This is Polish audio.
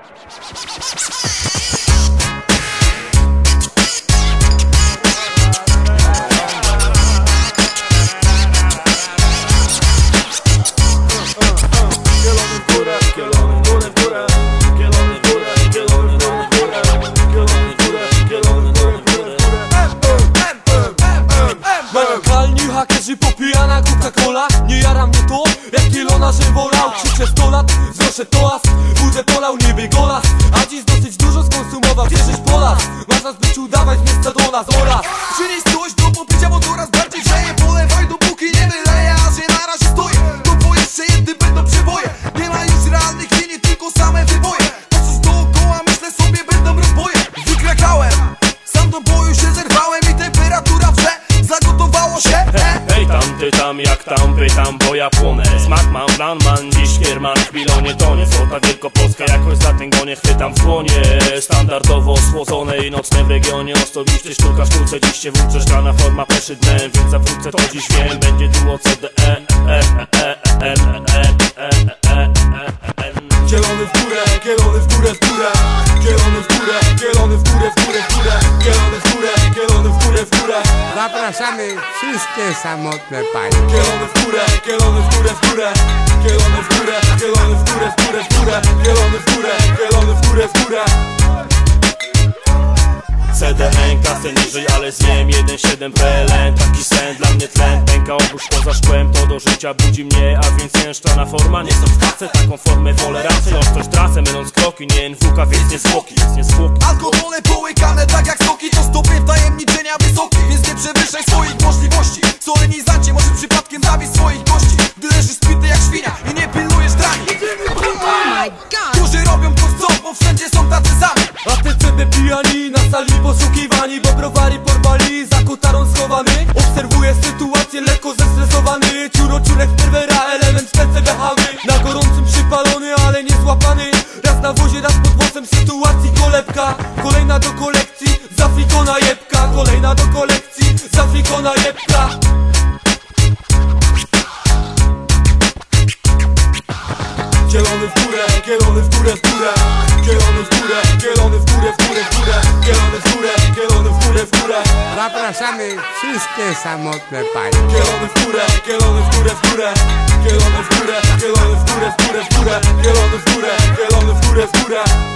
Hakerzy popijana Coca-Cola. Nie jara mnie to, jak Ilona, że wolał. Krzyczę 100 lat, znoszę toast. Budę polał, niby golas. A dziś dosyć dużo skonsumował, wierzysz Polas. Masz nas być udawać z miejsca do nas oraz przynieś coś do popicia, bo coraz bardziej grzeje. Polewaj dopóki nie wyleje, a że na razie stoję. To po jeszcze jednym będą przeboje. Nie ma już realnych linii, tylko same wyboje. Patrzysz dookoła, myślę sobie, będą rozboje. Wykrakałem, sam do boju się zerwałem i temperatura wrze. Zagotowało się, hej tam, ty tam, jak tam, pytam, bo ja płonę. Smak mam, plan man, dziś kierman, chwilą nie tonie. Złota Wielkopolska, jakoś za tym gonie, chwytam w dłonie. Standardowo schłodzone i nocne w regionie. Osobiście sztuka sztuce, dziś się włóczę. Szklana forma peszy dnem, więc zawrócę, to dziś wiem. Będzie duo CD, Kielony w górę, kielony w górę, w górę. Kielony w górę, kielony w górę, w górę, w górę. Kielony w górę, kielony w górę, w górę. Zapraszamy wszystkie samotne panie. Kielony w górę, kielony w górę, w górę. Kielony w górę, kielony w górę, w górę, w górę. Kielony w górę, kielony w górę, w górę. CDN, kasę niżej, ale zjem 1,7 PLN. Taki sen, dla mnie tlen. Pęka obóz poza szkłem, to do życia budzi mnie. A więc jęszczana forma, nie są w tace. Taką formę wolę raczej ostrość tracę, myląc kroki. Nie NWK, więc nie zwłoki, więc nie zwłoki. alkohole połykane tak jak soki. To stopień wtajemniczenia wysoki, więc nie przewyższaj swoich możliwości. Solenizancie, może przypadkiem zabij swoich gości. Gdy leżysz spity jak świnia i nie pilnujesz drani. Którzy robią to chcą, bo wszędzie są tacy sami. A ty CD pijani, na sali poszukiwani, bo browary porwali, za kotarą schowany. Obserwuję sytuację, lekko zestresowany. Ciurek serwera, element TCBHamy. Na gorącym przypalony, ale nie złapany. Raz na wozie, raz pod włosem sytuacji kolebka. Kolejna do kolekcji, z Afrikona jebka. Kolejna do kolekcji, z Afrikona jebka. Kielony w górę, kielony w górę, w górę. Kielony w górę, kielony w górę, w górę, w górę. Kielony w górę, kielony w górę, w górę. Zapraszamy wszystkie samotne panie. Kielony w górę, kielony w górę, w górę. Kielony w górę, kielony w górę, w górę, w górę. Kielony w górę, kielony w górę, w górę.